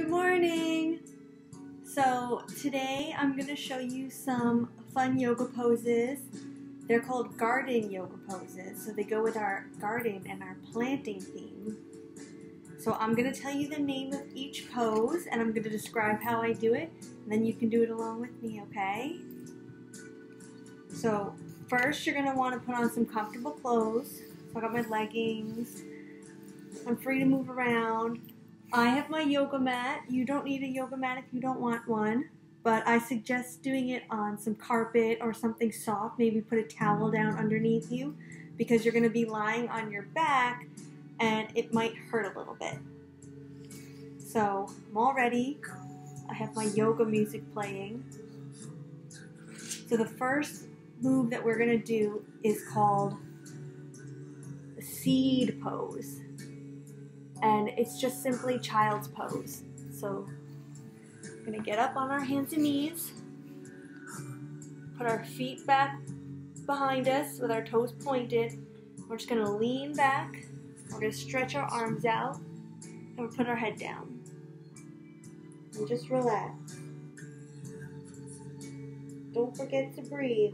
Good morning! So today I'm going to show you some fun yoga poses. They're called garden yoga poses, so they go with our garden and our planting theme. So I'm going to tell you the name of each pose and I'm going to describe how I do it, and then you can do it along with me, okay? So first you're going to want to put on some comfortable clothes. So I got my leggings. I'm free to move around. I have my yoga mat. You don't need a yoga mat if you don't want one, but I suggest doing it on some carpet or something soft. Maybe put a towel down underneath you because you're going to be lying on your back and it might hurt a little bit. So I'm all ready. I have my yoga music playing. So the first move that we're going to do is called the seed pose. And it's just simply child's pose. So we're going to get up on our hands and knees, put our feet back behind us with our toes pointed. We're just going to lean back, we're going to stretch our arms out, and we'll put our head down. And just relax. Don't forget to breathe.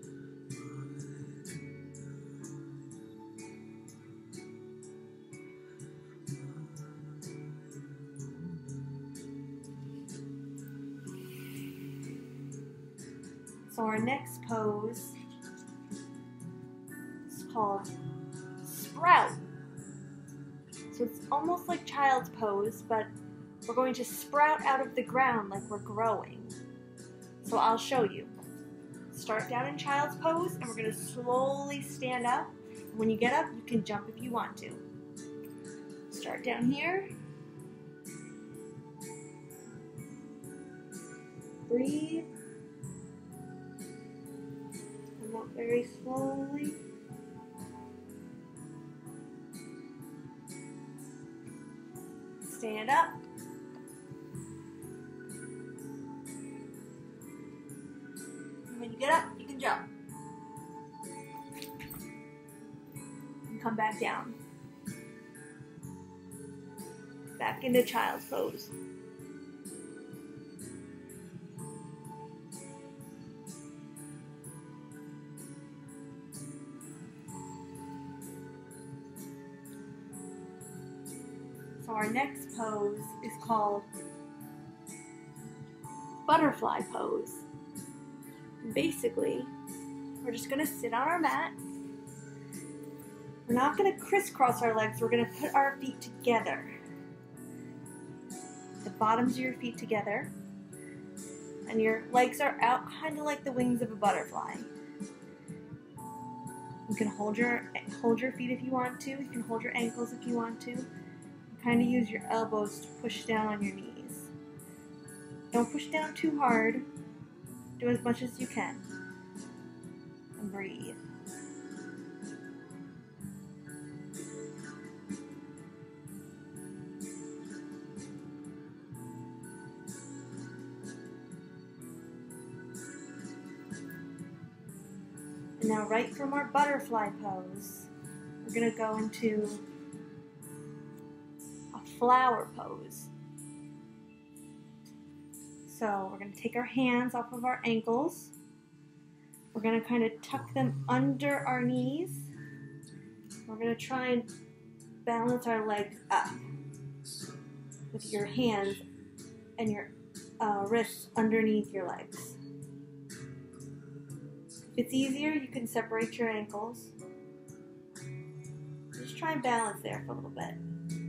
So our next pose is called sprout. So it's almost like child's pose, but we're going to sprout out of the ground like we're growing. So I'll show you. Start down in child's pose and we're going to slowly stand up. When you get up, you can jump if you want to. Start down here. Breathe. Come up very slowly. Stand up. And when you get up, you can jump. And come back down. Back into child's pose. So our next pose is called butterfly pose. Basically, we're just going to sit on our mat. We're not going to crisscross our legs. We're going to put our feet together. The bottoms of your feet together. And your legs are out kind of like the wings of a butterfly. You can hold your feet if you want to. You can hold your ankles if you want to. Kind of use your elbows to push down on your knees. Don't push down too hard. Do as much as you can. And breathe. And now right from our butterfly pose, we're going to go into a flower pose. So we're going to take our hands off of our ankles. We're going to kind of tuck them under our knees. We're going to try and balance our legs up with your hands and your wrists underneath your legs. If it's easier, you can separate your ankles. Just try and balance there for a little bit.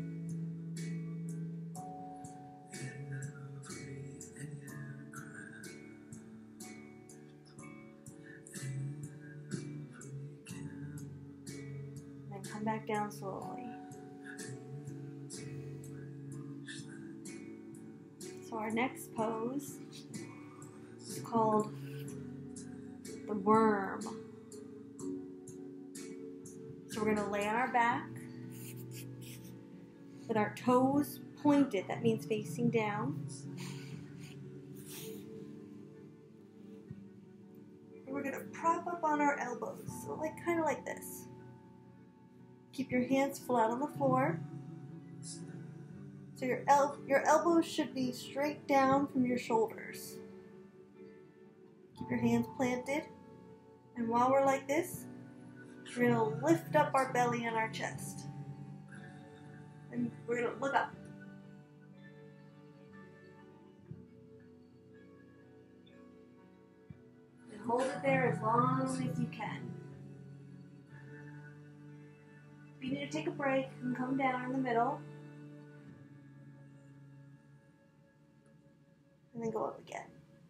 Come back down slowly. So our next pose is called the worm. So we're going to lay on our back with our toes pointed. That means facing down. And we're going to prop up on our elbows. So kind of like this. Keep your hands flat on the floor. So your elbows should be straight down from your shoulders. Keep your hands planted. And while we're like this, we're going to lift up our belly and our chest. And we're going to look up. And hold it there as long as you can. If you need to take a break, you can come down in the middle. And then go up again.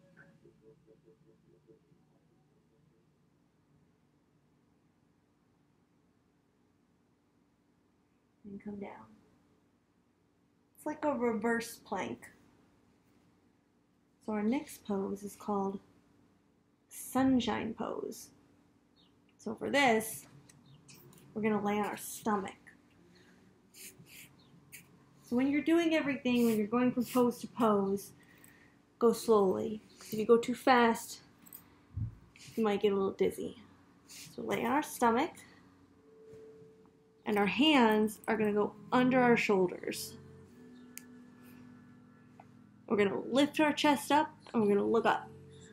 And come down. It's like a reverse plank. So our next pose is called sunshine pose. So for this, we're going to lay on our stomach. So when you're doing everything, when you're going from pose to pose, go slowly. Because if you go too fast, you might get a little dizzy. So lay on our stomach. And our hands are going to go under our shoulders. We're going to lift our chest up and we're going to look up.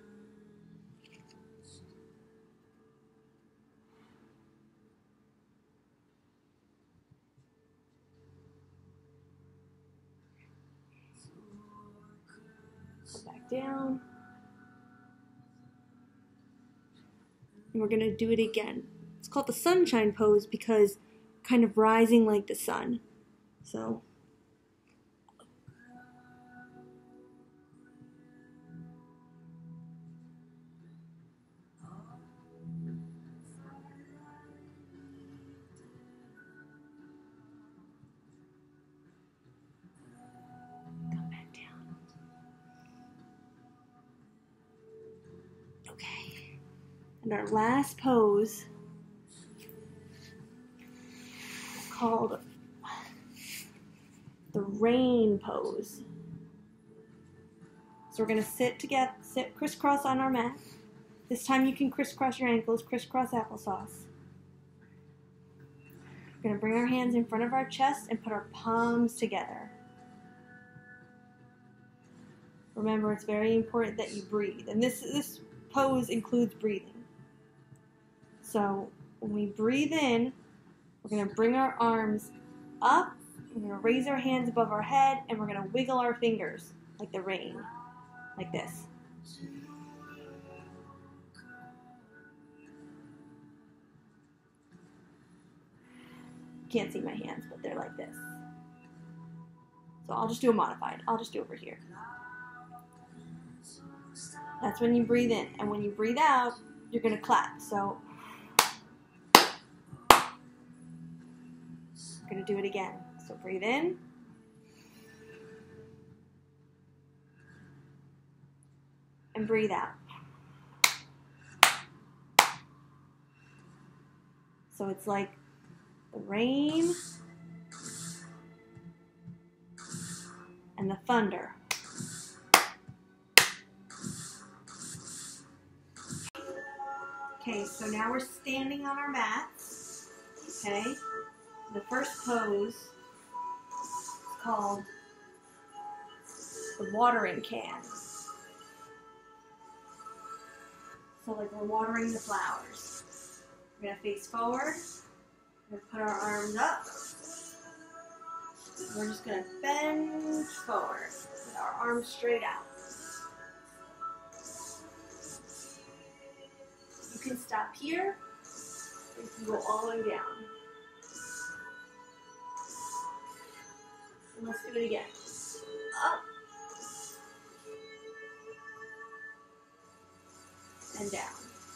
Go back down. And we're going to do it again. It's called the sunshine pose because kind of rising like the sun. So come back down. Okay. And our last pose called the rain pose. So we're going to sit crisscross on our mat. This time you can crisscross your ankles, crisscross applesauce. We're going to bring our hands in front of our chest and put our palms together. Remember, it's very important that you breathe. And this pose includes breathing. So when we breathe in, we're going to bring our arms up, we're going to raise our hands above our head, and we're going to wiggle our fingers like the rain, like this. Can't see my hands, but they're like this. So I'll just do a modified. I'll just do over here. That's when you breathe in. And when you breathe out, you're going to clap. So we're going to do it again. So breathe in. And breathe out. So it's like the rain and the thunder. Okay, so now we're standing on our mats. Okay, the first pose is called the watering can. So like we're watering the flowers. We're gonna face forward. We're gonna put our arms up. We're just gonna bend forward with our arms straight out. You can stop here. You can go all the way down. And let's do it again. Up. And down.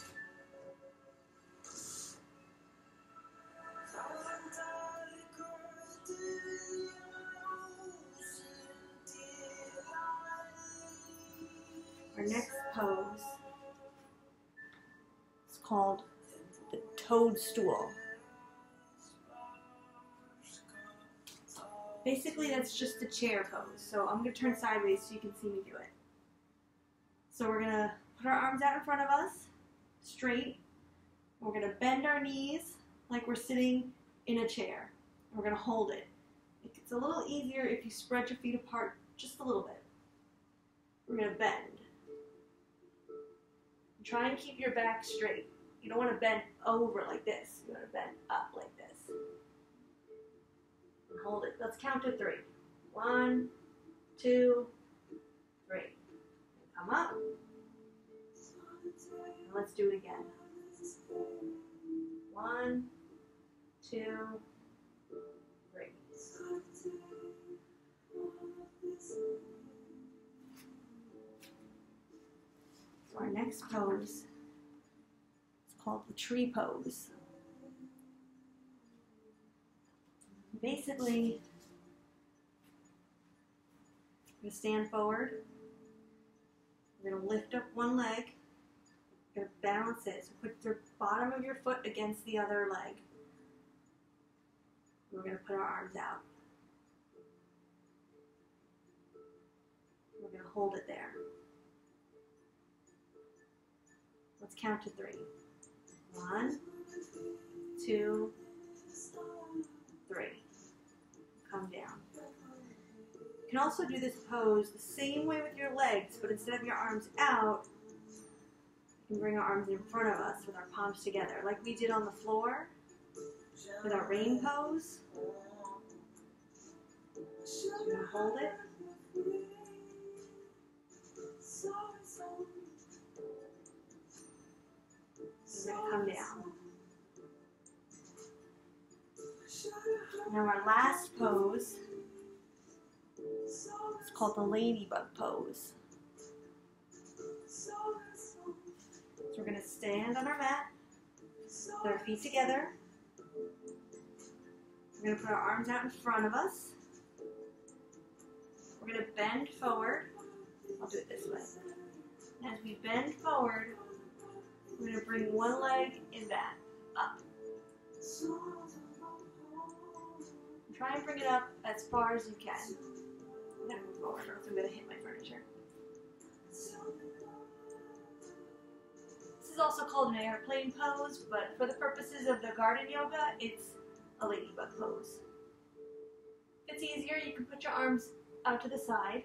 Our next pose is called the toadstool. Basically, that's just the chair pose. So I'm going to turn sideways so you can see me do it. So we're going to put our arms out in front of us, straight. We're going to bend our knees like we're sitting in a chair. We're going to hold it. It's a little easier if you spread your feet apart just a little bit. We're going to bend. Try and keep your back straight. You don't want to bend over like this. You want to bend up like this. And hold it. Let's count to 3. 1, 2, 3. And come up. And let's do it again. 1, 2, 3. So our next pose is called the tree pose. Basically, we're going to stand forward. We're going to lift up one leg. We're going to balance it. So put the bottom of your foot against the other leg. We're going to put our arms out. We're going to hold it there. Let's count to 3. 1, 2, 3. Come down. You can also do this pose the same way with your legs, but instead of your arms out, you can bring our arms in front of us with our palms together, like we did on the floor with our rain pose. So you're going to hold it. You're going to come down. Now our last pose is called the ladybug pose. So we're going to stand on our mat with our feet together. We're going to put our arms out in front of us. We're going to bend forward. I'll do it this way. As we bend forward, we're going to bring one leg in back, up. Try and bring it up as far as you can. I'm going to move forward or else I'm going to hit my furniture. This is also called an airplane pose, but for the purposes of the garden yoga, it's a ladybug pose. If it's easier, you can put your arms out to the side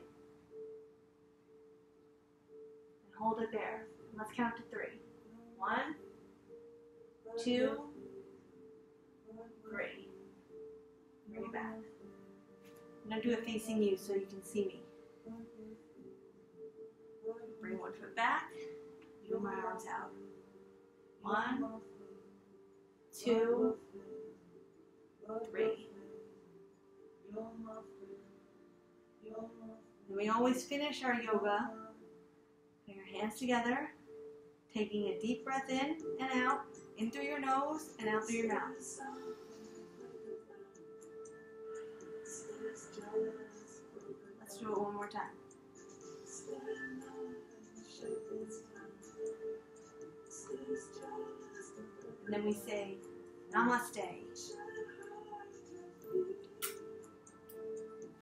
and hold it there. And let's count to 3. 1, 2, 3. Bring it back. I'm going to do it facing you so you can see me. Bring one foot back. Move my arms out. 1, 2, 3. And we always finish our yoga putting our hands together, taking a deep breath in and out, in through your nose and out through your mouth. Let's do it one more time. And then we say, Namaste.